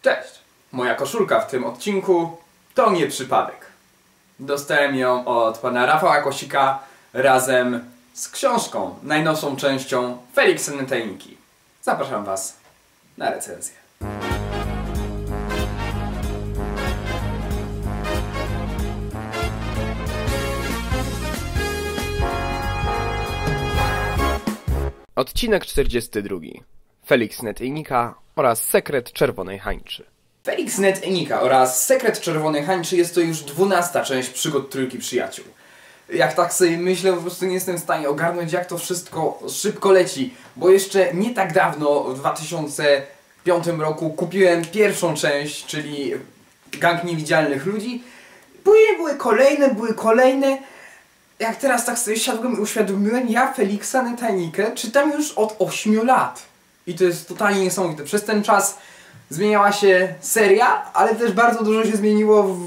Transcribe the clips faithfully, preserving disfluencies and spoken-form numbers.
Cześć! Moja koszulka w tym odcinku to nie przypadek. Dostałem ją od pana Rafała Kosika razem z książką, najnowszą częścią Feliksa Tajniki. Zapraszam was na recenzję. Odcinek czterdziesty drugi. Feliks Netajnika oraz Sekret Czerwonej Hańczy. Feliks Netajnika oraz Sekret Czerwonej Hańczy jest to już dwunasta część przygód Trójki Przyjaciół. Jak tak sobie myślę, po prostu nie jestem w stanie ogarnąć, jak to wszystko szybko leci, bo jeszcze nie tak dawno, w dwa tysiące piątym roku, kupiłem pierwszą część, czyli Gang Niewidzialnych Ludzi. Później były kolejne, były kolejne. Jak teraz tak sobie siadłem i uświadomiłem, ja Feliksa Netajnikę czytam już od ośmiu lat. I to jest totalnie niesamowite. Przez ten czas zmieniała się seria, ale też bardzo dużo się zmieniło w...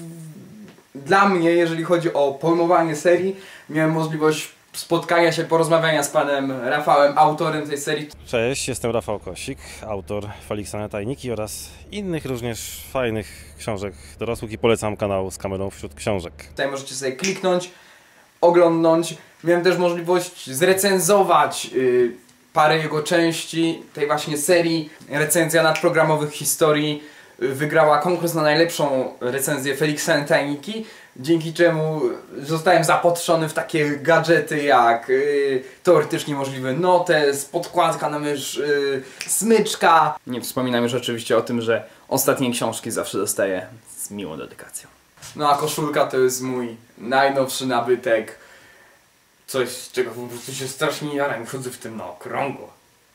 dla mnie, jeżeli chodzi o pojmowanie serii. Miałem możliwość spotkania się, porozmawiania z panem Rafałem, autorem tej serii. Cześć, jestem Rafał Kosik, autor Feliksa Netajniki oraz innych również fajnych książek dorosłych i polecam kanał z kamerą wśród książek. Tutaj możecie sobie kliknąć, oglądnąć. Miałem też możliwość zrecenzować yy, parę jego części, tej właśnie serii. Recenzja nadprogramowych historii yy, wygrała konkurs na najlepszą recenzję Feliksa Netajniki, dzięki czemu zostałem zapatrzony w takie gadżety jak yy, teoretycznie możliwy notes, podkładka na mysz, yy, smyczka. Nie wspominam już oczywiście o tym, że ostatnie książki zawsze dostaję z miłą dedykacją. No a koszulka to jest mój najnowszy nabytek. Coś, z czego po prostu się strasznie jaram, chodzę w tym na okrągło.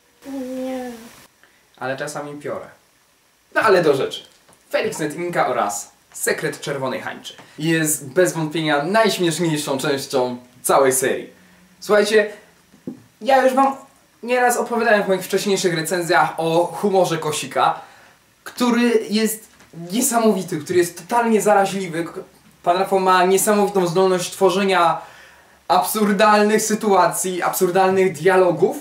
Nie. Ale czasami piorę. No ale do rzeczy. Feliks Netajnika oraz Sekret Czerwonej Hańczy jest bez wątpienia najśmieszniejszą częścią całej serii. Słuchajcie, ja już wam nieraz opowiadałem w moich wcześniejszych recenzjach o humorze Kosika, który jest niesamowity, który jest totalnie zaraźliwy. Pan Rafał ma niesamowitą zdolność tworzenia absurdalnych sytuacji, absurdalnych dialogów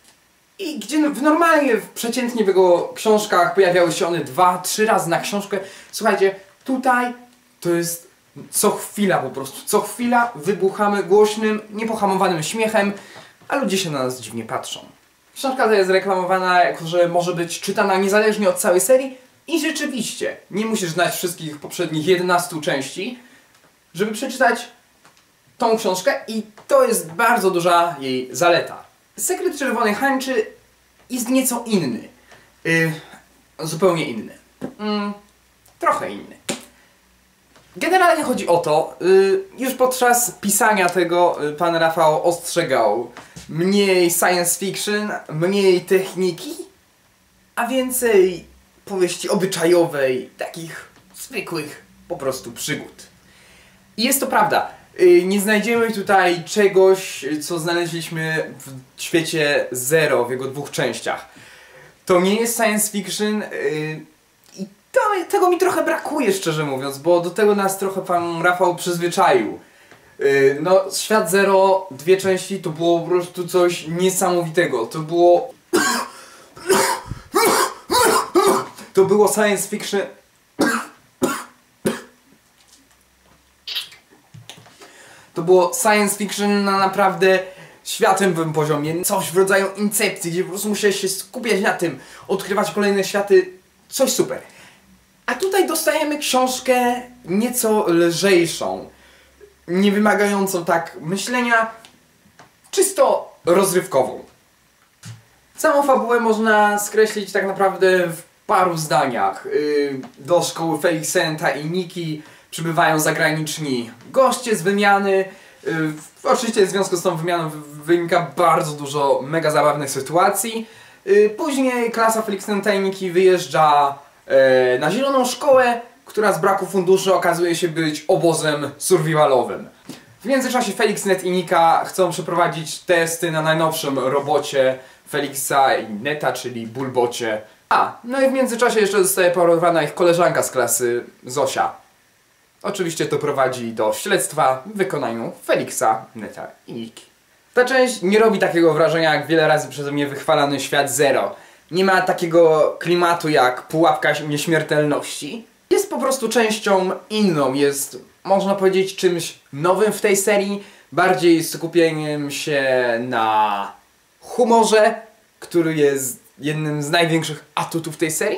i gdzie w normalnie, w przeciętnie w jego książkach pojawiały się one dwa, trzy razy na książkę. Słuchajcie, tutaj to jest co chwila po prostu, co chwila wybuchamy głośnym, niepohamowanym śmiechem, a ludzie się na nas dziwnie patrzą. Książka ta jest reklamowana jako, że może być czytana niezależnie od całej serii i rzeczywiście nie musisz znać wszystkich poprzednich jedenastu części, żeby przeczytać tą książkę i to jest bardzo duża jej zaleta. Sekret Czerwonej Hańczy jest nieco inny. Yy, zupełnie inny. Yy, trochę inny. Generalnie chodzi o to, yy, już podczas pisania tego yy, pan Rafał ostrzegał mniej science fiction, mniej techniki, a więcej powieści obyczajowej, takich zwykłych po prostu przygód. I jest to prawda. Nie znajdziemy tutaj czegoś, co znaleźliśmy w świecie Zero w jego dwóch częściach. To nie jest science fiction i to, tego mi trochę brakuje, szczerze mówiąc, bo do tego nas trochę pan Rafał przyzwyczaił. No, Świat Zero, dwie części, to było po prostu coś niesamowitego. To było... To było science fiction... To było science fiction na naprawdę światowym poziomie. Coś w rodzaju Incepcji, gdzie po prostu musiałeś się skupiać na tym, odkrywać kolejne światy. Coś super. A tutaj dostajemy książkę nieco lżejszą, nie wymagającą tak myślenia, czysto rozrywkową. Samą fabułę można skreślić tak naprawdę w paru zdaniach. Do szkoły Feliksa Netajniki przybywają zagraniczni goście z wymiany. Yy, oczywiście w związku z tą wymianą wynika bardzo dużo mega zabawnych sytuacji. Yy, później klasa Feliksa Netajniki wyjeżdża yy, na zieloną szkołę, która z braku funduszy okazuje się być obozem survivalowym. W międzyczasie Feliks Netajnika chcą przeprowadzić testy na najnowszym robocie Feliksa Neta, czyli Bulbocie. A, no i w międzyczasie jeszcze zostaje porwana ich koleżanka z klasy, Zosia. Oczywiście to prowadzi do śledztwa w wykonaniu Feliksa Netajniki. Ta część nie robi takiego wrażenia jak wiele razy przeze mnie wychwalany Świat Zero. Nie ma takiego klimatu jak Pułapka Nieśmiertelności. Jest po prostu częścią inną, jest, można powiedzieć, czymś nowym w tej serii. Bardziej skupieniem się na humorze, który jest jednym z największych atutów tej serii.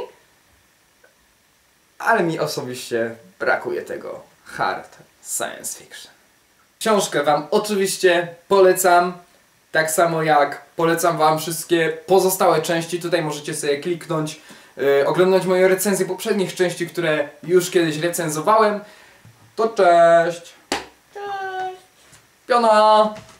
Ale mi osobiście brakuje tego hard science fiction. Książkę wam oczywiście polecam. Tak samo jak polecam wam wszystkie pozostałe części. Tutaj możecie sobie kliknąć, yy, oglądać moje recenzje poprzednich części, które już kiedyś recenzowałem. To cześć! Cześć! Piona!